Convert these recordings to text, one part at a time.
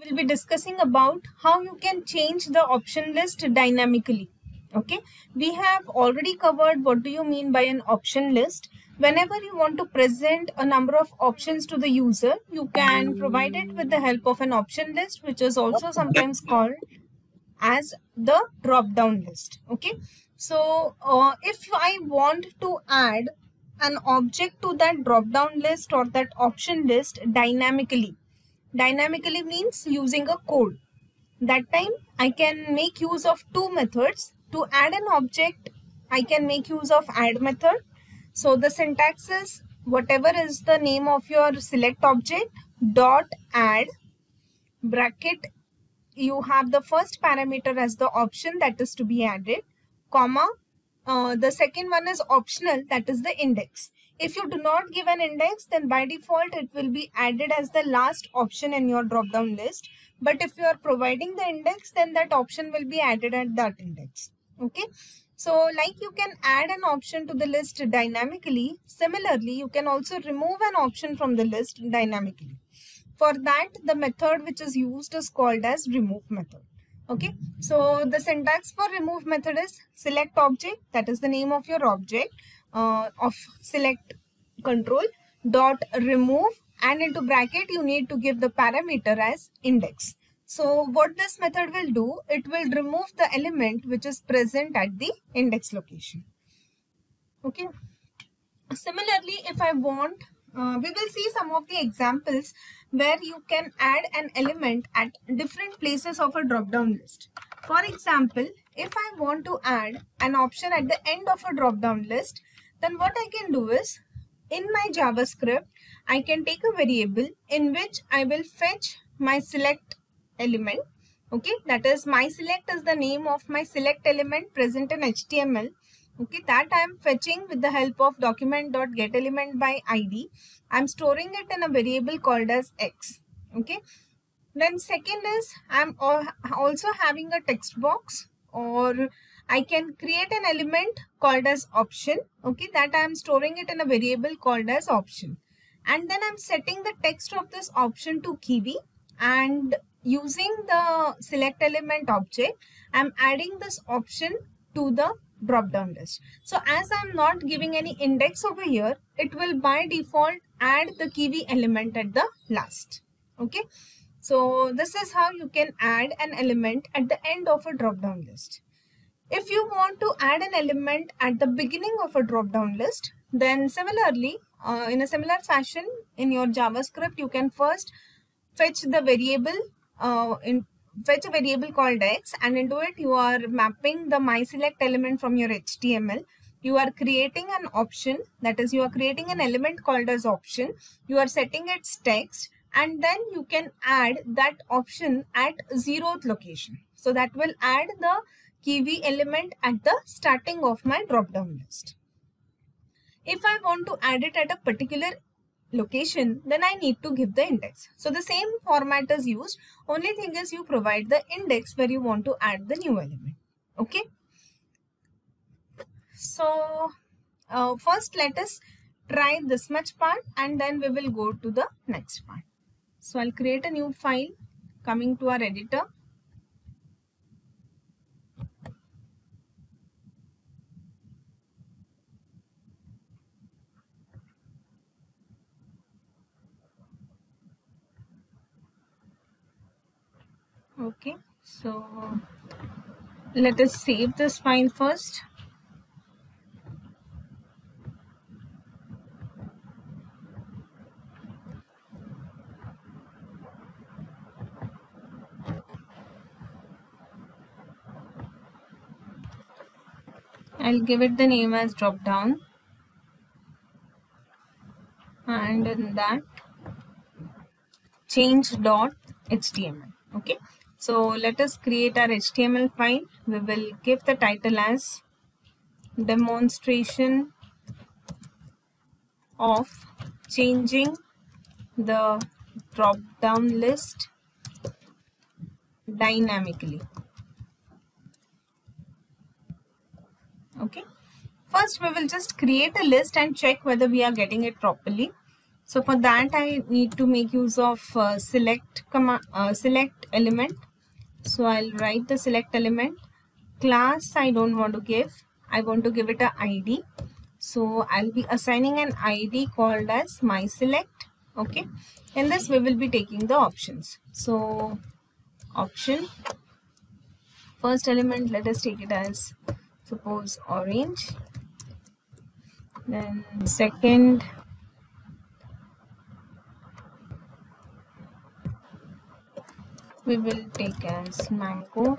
we'll be discussing about how you can change the option list dynamically. Okay, we have already covered what do you mean by an option list. Whenever you want to present a number of options to the user, you can provide it with the help of an option list, which is also sometimes called as the drop down list. Okay, so if I want to add an object to that drop down list or that option list dynamically means using a code. That time I can make use of two methods. To add an object, I can make use of add method. So the syntax is whatever is the name of your select object dot add bracket, you have the first parameter as the option that is to be added, comma, the second one is optional, that is the index. If you do not give an index, then by default it will be added as the last option in your drop down list. But if you are providing the index, then that option will be added at that index. Okay, so like you can add an option to the list dynamically, similarly you can also remove an option from the list dynamically. For that, the method which is used is called as remove method. Okay, so the syntax for remove method is select object, that is the name of your object of select control dot remove, and into bracket you need to give the parameter as index. So what this method will do, it will remove the element which is present at the index location. Okay, similarly if I want, we will see some of the examples where you can add an element at different places of a drop down list. For example, if I want to add an option at the end of a drop down list, then what I can do is, in my JavaScript, I can take a variable in which I will fetch my select element. Okay, that is my select is the name of my select element present in HTML. Okay, that I am fetching with the help of document.getElementById. I am storing it in a variable called as x. Okay, then second is I am also having a text box, or I can create an element called as option. Okay, that I am storing it in a variable called as option, and then I am setting the text of this option to Kiwi, and using the select element object, I am adding this option to the drop down list. So as I'm not giving any index over here, it will by default add the Kiwi element at the last. Okay, so this is how you can add an element at the end of a drop down list. If you want to add an element at the beginning of a drop down list, then similarly in a similar fashion in your JavaScript, you can first fetch the variable fetch a variable called x, and into it you are mapping the mySelect element from your HTML. You are creating an option, that is you are creating an element called as option. You are setting its text, and then you can add that option at 0th location. So that will add the Kiwi element at the starting of my drop down list. If I want to add it at a particular location, then I need to give the index. So the same format is used, only thing is you provide the index where you want to add the new element. Okay, so first let us try this much part, and then we will go to the next part. So I'll create a new file, coming to our editor. Okay, so let us save this file first. I'll give it the name as drop down, and in that change.html. Okay, so let us create our HTML file. We will give the title as demonstration of changing the drop down list dynamically. Okay, first we will just create a list and check whether we are getting it properly. So for that I need to make use of select element. So I'll write the select element. Class I don't want to give. I want to give it a ID. So I'll be assigning an ID called as mySelect. Okay. In this we will be taking the options. So option, first element, let us take it as suppose orange. Then second, we will take as mango.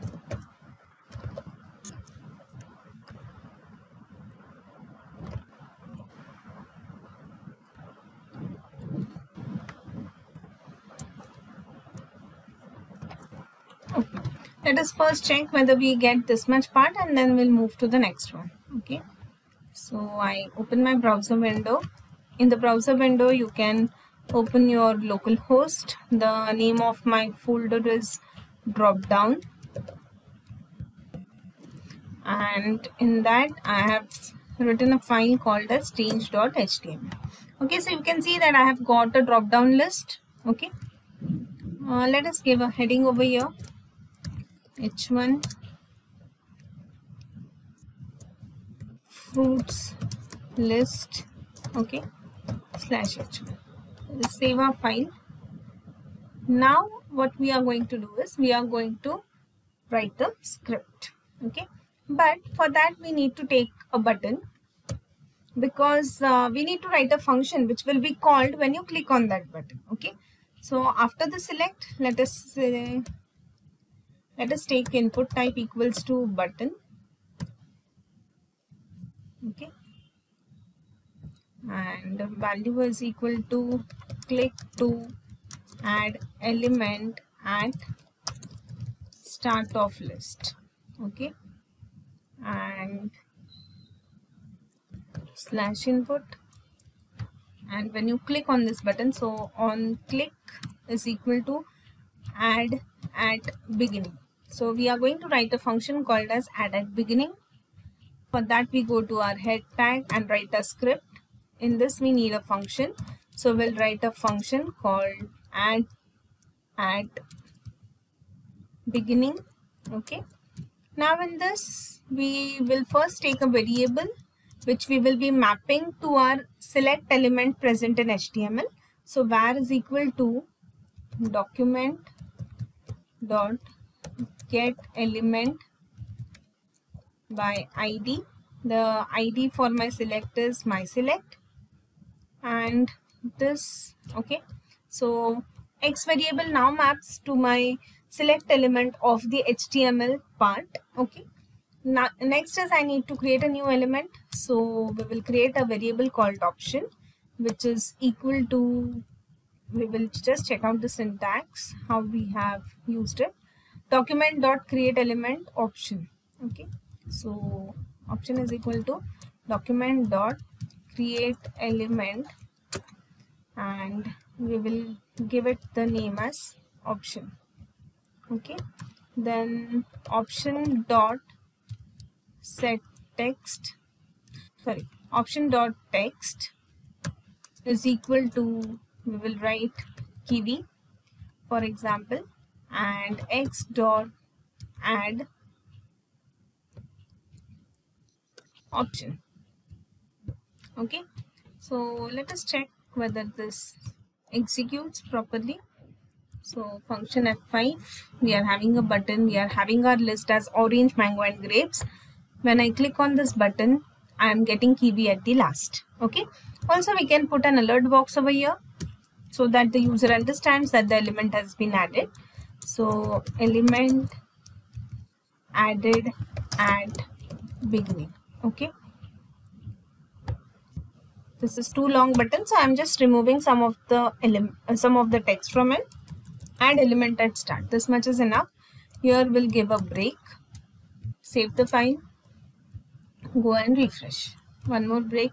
Okay. Let us first check whether we get this much part and then we'll move to the next one. Okay. So I open my browser window. In the browser window, you can open your local host. The name of my folder is drop down. And in that I have written a file called as change.html. Okay, so you can see that I have got a drop down list. Okay, let us give a heading over here, h1 fruits list. Okay, /h1. Save our file. Now what we are going to do is we are going to write the script. Okay, but for that we need to take a button, because we need to write a function which will be called when you click on that button. Okay, so after the select, let us take input type equals to button. Okay, and value is equal to click to add element at start of list. Okay, and /input, and when you click on this button, so on click is equal to add at beginning. So we are going to write a function called as add at beginning. For that we go to our head tag and write a script. In this we need a function, so we'll write a function called add at beginning. Okay, now in this we will first take a variable which we will be mapping to our select element present in HTML. So var is equal to document dot get element by ID. The ID for my select is mySelect, and this, okay, so X variable now maps to my select element of the HTML part. Okay, now next is I need to create a new element. So we will create a variable called option, which is equal to, we will just check out the syntax how we have used it, document dot create element option. Okay, so option is equal to document dot create element, and we will give it the name as option. Okay, then option dot set text, sorry, option dot text is equal to, we will write kiwi for example, and x dot add option. Okay, so let us check whether this executes properly. So function F5, we are having a button, we are having our list as orange, mango and grapes. When I click on this button, I am getting kiwi at the last. Okay, also we can put an alert box over here so that the user understands that the element has been added. So element added at beginning. Okay, this is too long button, so I'm just removing some of the text from it. Add element at start, this much is enough. Here we'll give a break, save the file, go and refresh. One more break,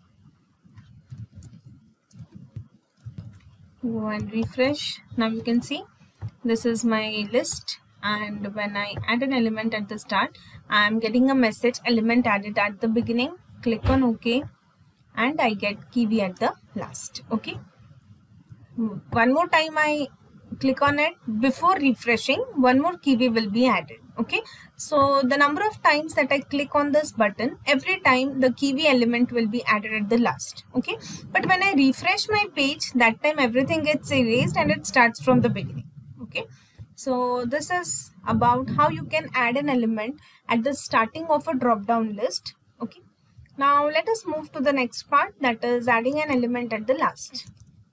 go and refresh. Now you can see this is my list, and when I add an element at the start, I am getting a message element added at the beginning. Click on OK, and I get kiwi at the last. Okay. One more time I click on it, before refreshing, one more kiwi will be added. Okay, so the number of times that I click on this button, every time the kiwi element will be added at the last. Okay, but when I refresh my page, that time everything gets erased and it starts from the beginning. Okay, so this is about how you can add an element at the starting of a drop down list. Okay, now let us move to the next part, that is adding an element at the last.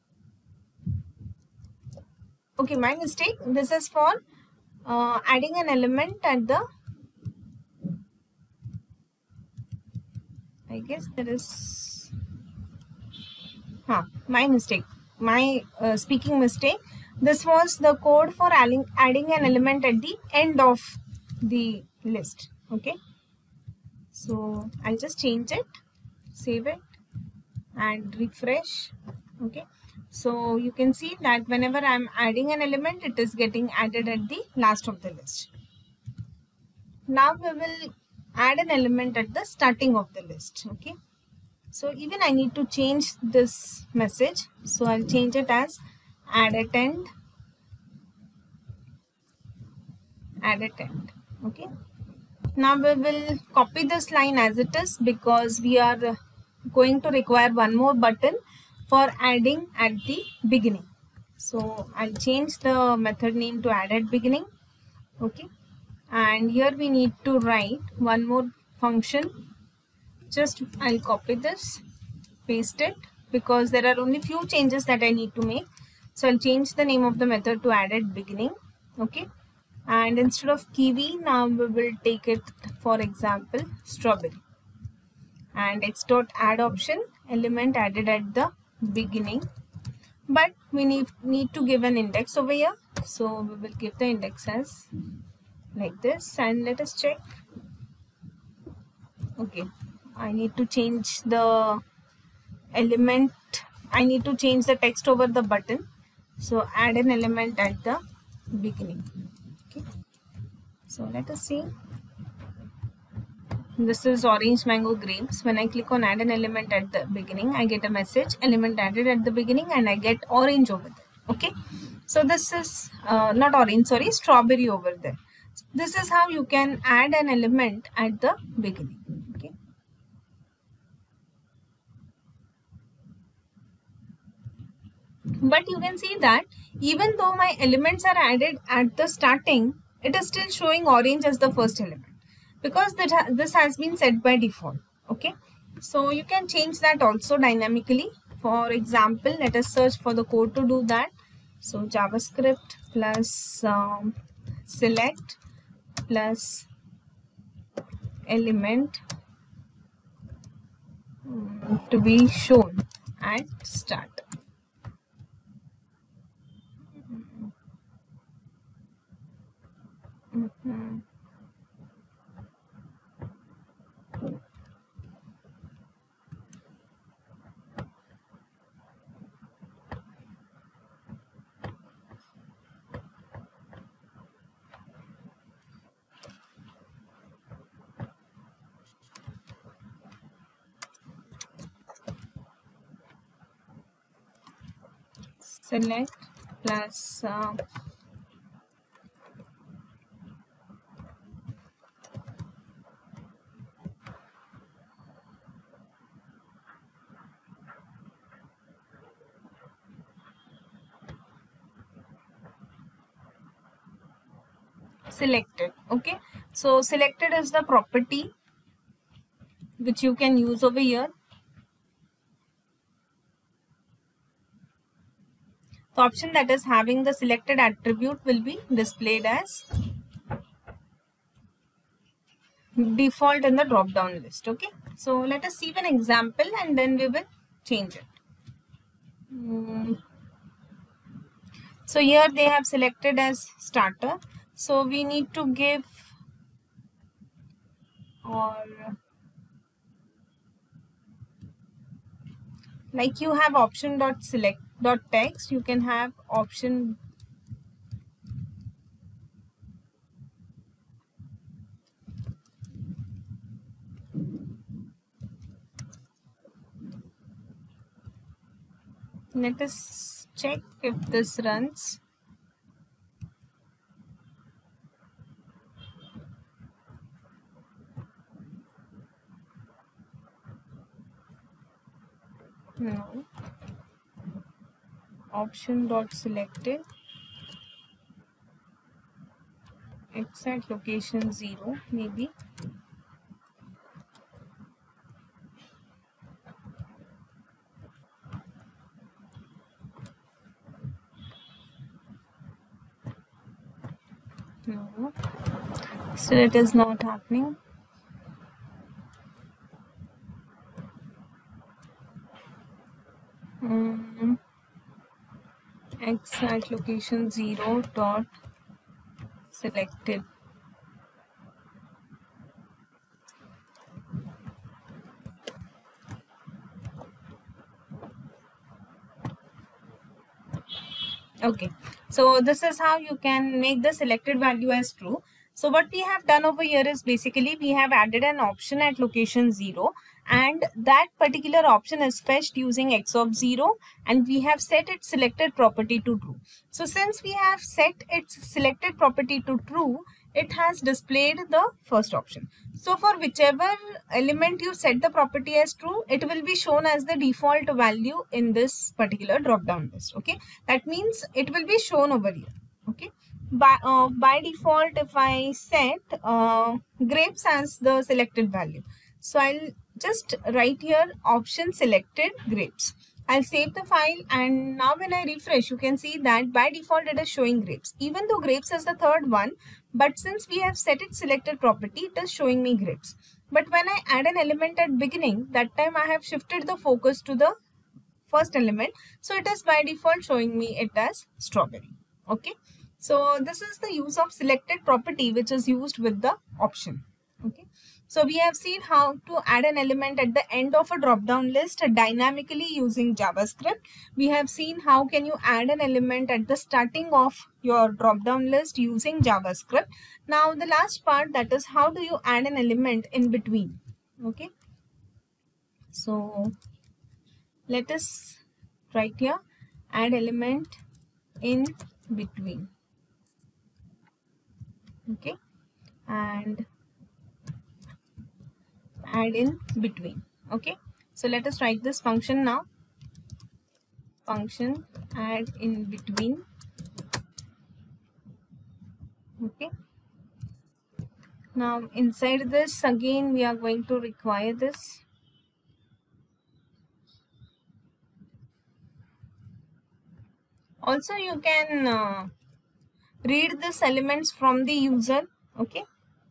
Okay, my mistake. This is for adding an element at the, I guess there is, my mistake, my speaking mistake. This was the code for adding an element at the end of the list. Okay, so I'll just change it, save it and refresh. Okay, so you can see that whenever I'm adding an element, it is getting added at the last of the list. Now we will add an element at the starting of the list. Okay, so even I need to change this message, so I'll change it as add at end. Okay, now we will copy this line as it is, because we are going to require one more button for adding at the beginning. So I'll change the method name to add at beginning. Okay, and here we need to write one more function. Just I'll copy this, paste it, because there are only few changes that I need to make. So I'll change the name of the method to add at beginning. Okay, and instead of kiwi, now we will take it, for example, strawberry, and x dot add option, element added at the beginning, but we need to give an index over here, so we will give the index as like this, and let us check. Okay, I need to change the element, I need to change the text over the button, so add an element at the beginning. Okay, so let us see. This is orange mango grapes. When I click on add an element at the beginning, I get a message element added at the beginning, and I get orange over there. Okay, so this is not orange, sorry, strawberry over there. This is how you can add an element at the beginning. Okay, but you can see that even though my elements are added at the starting, it is still showing orange as the first element, because this has been set by default. Okay, so you can change that also dynamically. For example, let us search for the code to do that. So JavaScript plus select plus element to be shown at start. Select plus selected. Okay, so selected is the property which you can use over here. The option that is having the selected attribute will be displayed as default in the drop down list. Okay, so let us see an example and then we will change it. So here they have selected as starter, so we need to give, or like you have option dot select dot text, you can have option Let us check if this runs. No. Option dot selected. Exact location 0 maybe. No. So it is not happening. Exact location 0 dot selected. Okay, so this is how you can make the selected value as true. So what we have done over here is basically we have added an option at location 0, and that particular option is fetched using x of 0, and we have set its selected property to true. So since we have set its selected property to true, it has displayed the first option. So for whichever element you set the property as true, it will be shown as the default value in this particular drop down list. Okay, that means it will be shown over here. Okay, by default, if I set grapes as the selected value, so I'll just write here option selected grapes. I'll save the file, and now when I refresh, you can see that by default it is showing grapes, even though grapes is the third one. But since we have set its selected property, it is showing me grapes. But when I add an element at beginning, that time I have shifted the focus to the first element, so it is by default showing me it as strawberry. Okay, so this is the use of selected property which is used with the option. Okay, so we have seen how to add an element at the end of a drop down list dynamically using JavaScript. We have seen how can you add an element at the starting of your drop down list using JavaScript. Now the last part, that is how do you add an element in between. Okay, so let us write here add element in between. Okay, and add in between. Okay, so let us write this function now. Function add in between. Okay, now inside this again we are going to require this. Also you can read these elements from the user. Okay,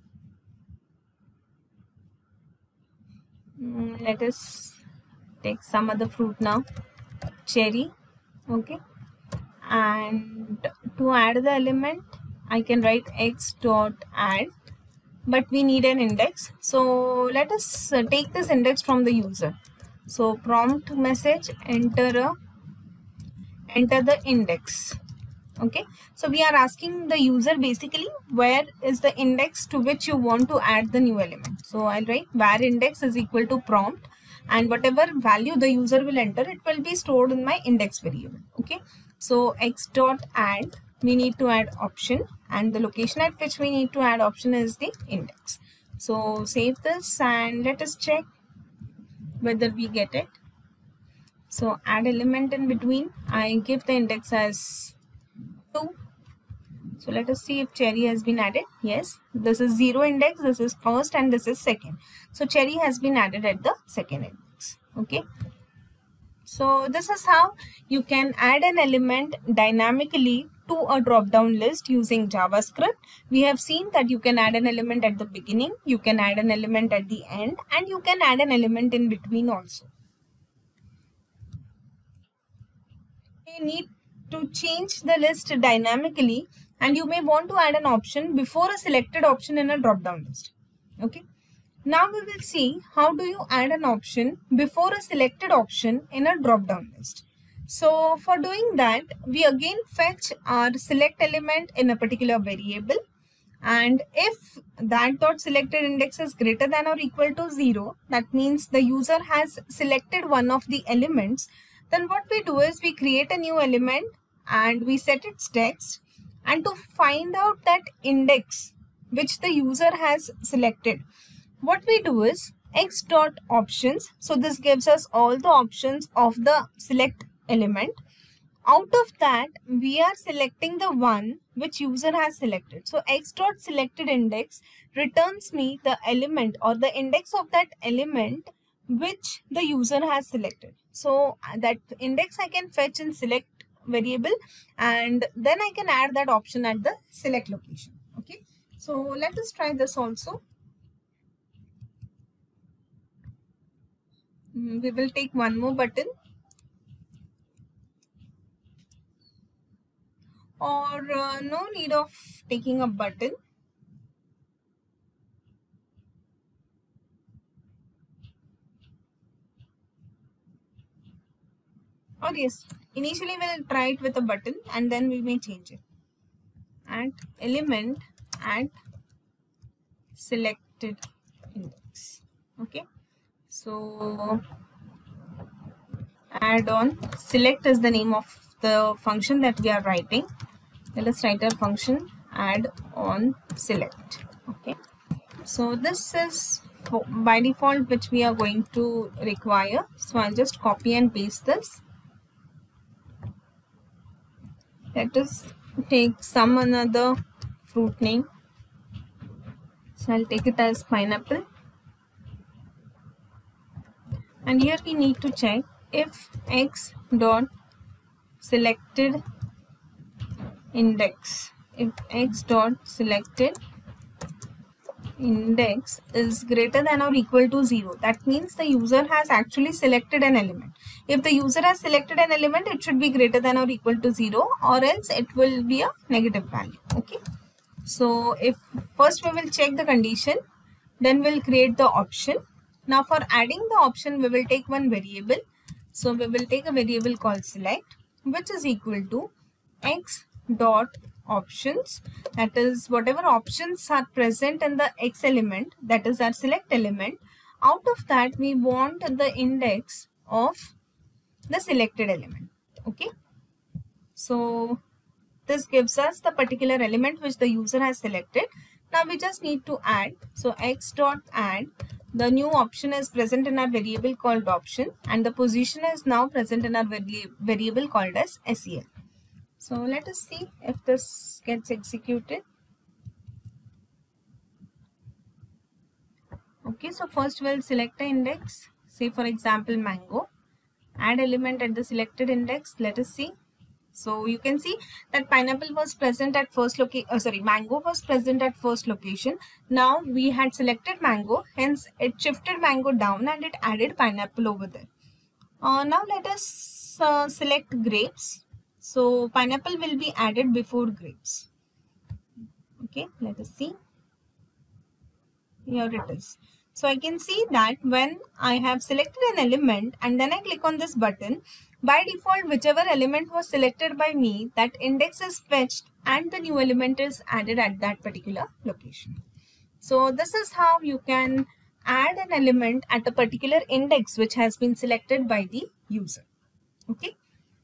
let us take some other fruit now, cherry. Okay, and to add the element I can write x dot add, but we need an index, so let us take this index from the user. So prompt message enter the index. Okay, so we are asking the user basically where is the index to which you want to add the new element. So I'll write var index is equal to prompt, and whatever value the user will enter, it will be stored in my index variable. Okay, so x dot add, we need to add option, and the location at which we need to add option is the index. So save this and let us check whether we get it. So add element in between, I give the index as 2. So let us see if cherry has been added. Yes, this is 0 index, this is first, and this is second. So cherry has been added at the second index. Okay, so this is how you can add an element dynamically to a drop down list using JavaScript. We have seen that you can add an element at the beginning, you can add an element at the end, and you can add an element in between also. You need to change the list dynamically, and you may want to add an option before a selected option in a drop down list. Okay, now we will see how do you add an option before a selected option in a drop down list. So for doing that, we again fetch our select element in a particular variable, and if that dot selected index is greater than or equal to 0, that means the user has selected one of the elements Then what we do is we create a new element and we set its text, and to find out that index which the user has selected, what we do is x dot options. So this gives us all the options of the select element. Out of that, we are selecting the one which user has selected. So x dot selected index returns me the element or the index of that element which the user has selected. So that index I can fetch in select variable, and then I can add that option at the select location. Okay, so let us try this also. We will take one more button, or no need of taking a button. Or yes, initially we'll try it with a button and then we may change it. Add element at selected index. Okay, so add on select is the name of the function that we are writing. Let us write our function add on select. Okay, so this is by default which we are going to require. So I'll just copy and paste this. Let us take some another fruit name. So I'll take it as pineapple. And here we need to check if x dot selected index, if x dot selected index is greater than or equal to 0. That means the user has actually selected an element. If the user has selected an element, it should be greater than or equal to 0, or else it will be a negative value. Okay, so if first we will check the condition, then we'll create the option. Now for adding the option, we will take one variable. So we will take a variable called select, which is equal to x dot options, that is whatever options are present in the x element, that is our select element. Out of that, we want the index of the selected element. Okay, so this gives us the particular element which the user has selected. Now we just need to add. So x dot add, the new option is present in our variable called option, and the position is now present in our variable called as SEL. So let us see if this gets executed. Okay, so first we'll select the index, say for example mango. Add element at the selected index. Let us see. So you can see that pineapple was present at first location. Mango was present at first location. Now we had selected mango, hence it shifted mango down and it added pineapple over there. Now let us select grapes. So pineapple will be added before grapes. Okay, let us see. Here it is. So I can see that when I have selected an element and then I click on this button, by default whichever element was selected by me, that index is fetched and the new element is added at that particular location. So this is how you can add an element at a particular index which has been selected by the user. Okay,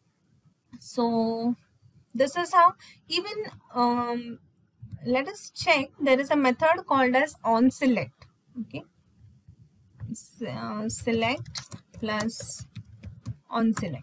so this is how. Even let us check, there is a method called as onSelect. Okay, select plus onSelect.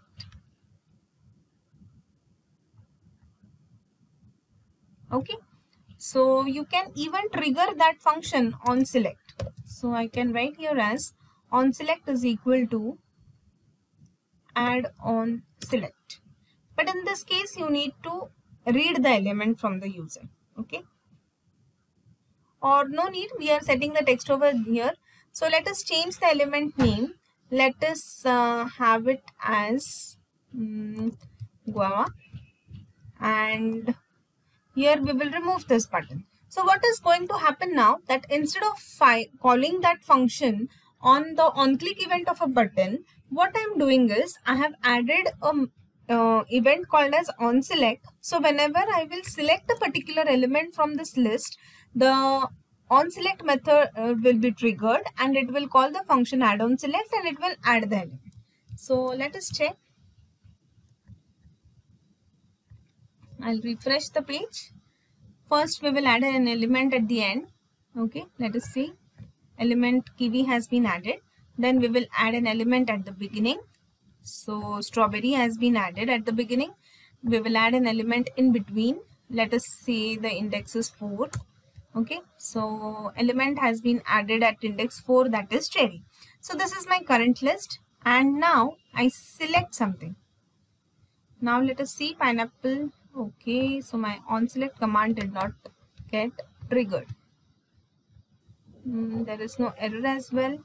Okay, so you can even trigger that function onSelect. So I can write here as onSelect is equal to add on select, but in this case you need to read the element from the user. Okay, or no need, we are setting the text over here. So let us change the element name. Let us have it as guava, and here we will remove this button. So what is going to happen now, that instead of calling that function on the on-click event of a button, what I am doing is I have added a event called as onSelect. So whenever I will select a particular element from this list, the onSelect method will be triggered and it will call the function add onSelect and it will add the element. So let us check. I'll refresh the page. First, we will add an element at the end. Okay, let us see. Element kiwi has been added. Then we will add an element at the beginning. So strawberry has been added at the beginning. We will add an element in between. Let us say the index is 4. Okay, so element has been added at index 4, that is cherry. So this is my current list, and now I select something. Now let us see pineapple. Okay, so my onSelect command did not get triggered. There is no error as well.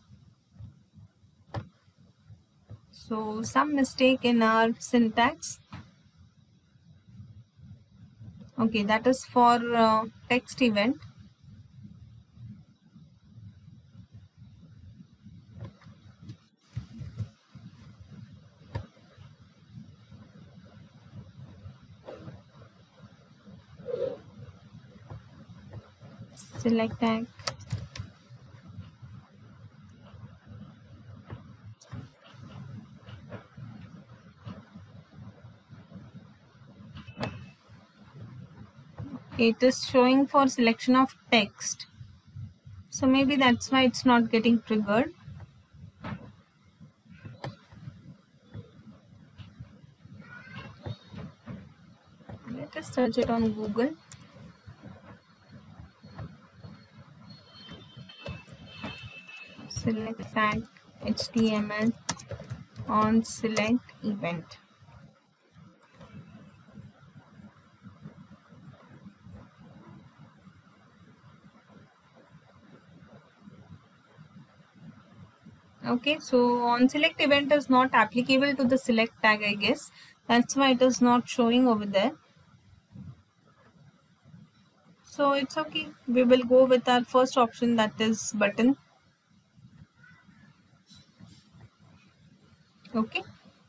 So some mistake in our syntax. Okay, that is for text event. Select tag. It is showing for selection of text. So maybe that's why it's not getting triggered. Let us search it on Google. Select tag HTML on select event. Okay, so on select event is not applicable to the select tag, I guess. That's why it is not showing over there. So it's okay. We will go with our first option, that is button. Okay.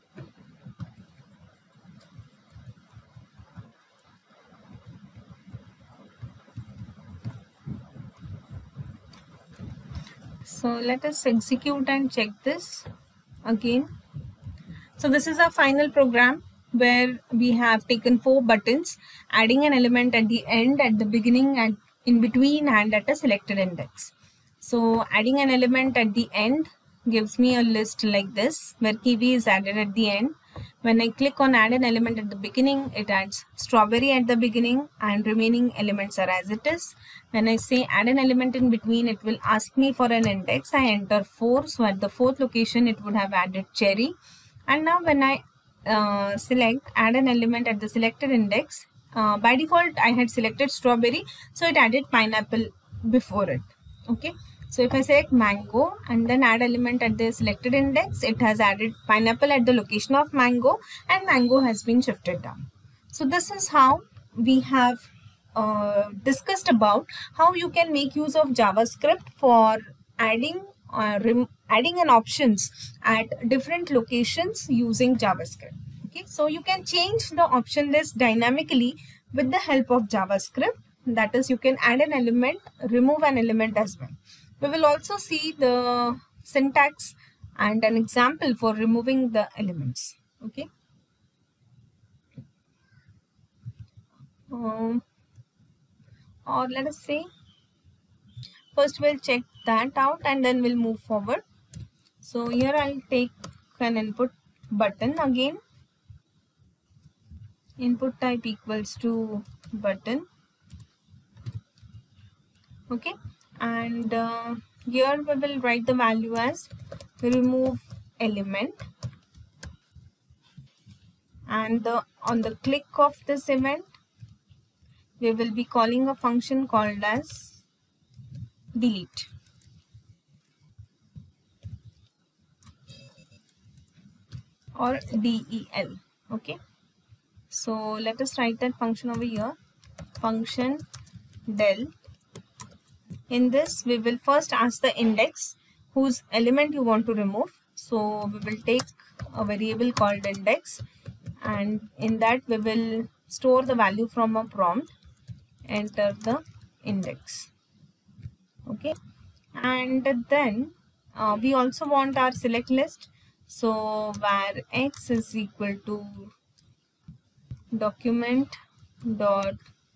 So let us execute and check this again. So this is our final program where we have taken 4 buttons, adding an element at the end, at the beginning, and in between, and at a selected index. So adding an element at the end gives me a list like this where kiwi is added at the end. When I click on add an element at the beginning, it adds strawberry at the beginning and remaining elements are as it is. When I say add an element in between, it will ask me for an index. I enter 4. So at the 4th location, it would have added cherry. And now when I select add an element at the selected index, by default I had selected strawberry, so it added pineapple before it. Okay, so if I select mango and then add element at the selected index, it has added pineapple at the location of mango, and mango has been shifted down. So this is how we have discussed about how you can make use of JavaScript for adding adding an options at different locations using JavaScript. Okay, so you can change the option list dynamically with the help of JavaScript. That is, you can add an element, remove an element as well. We will also see the syntax and an example for removing the elements. Okay. Or let us say, first we'll check that out and then we'll move forward. So here I'll take an input button again. Input type equals to button. Okay, and here we will write the value as remove element, and on the click of this event we will be calling a function called as delete. Or del. Okay, so let us write that function over here, function del. In this we will first ask the index whose element you want to remove. So we will take a variable called index, and in that we will store the value from a prompt, enter the index. Okay, and then we also want our select list. So var x is equal to document dot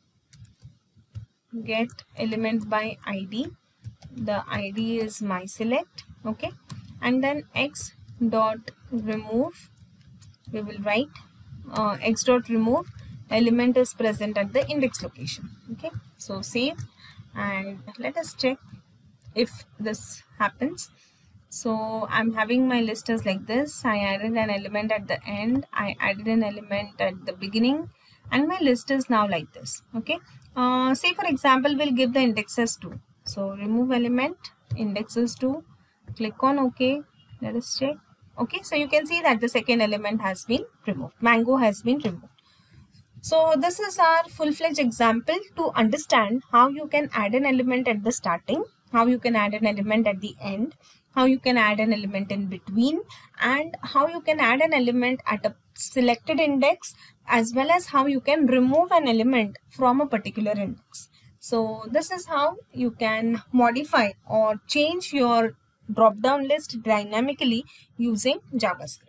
get element by id. The id is my select. Okay, and then x dot remove, we will write x dot remove element is present at the index location. Okay, so save and let us check if this happens. So I'm having my list as like this. I added an element at the end, I added an element at the beginning, and my list is now like this. Okay, say for example we'll give the index as 2. So remove element, index is 2, click on OK. Let us check. Okay, so you can see that the second element has been removed. Mango has been removed. So this is our full-fledged example to understand how you can add an element at the starting, how you can add an element at the end, how you can add an element in between, and how you can add an element at a selected index, as well as how you can remove an element from a particular index. So this is how you can modify or change your drop-down list dynamically using JavaScript.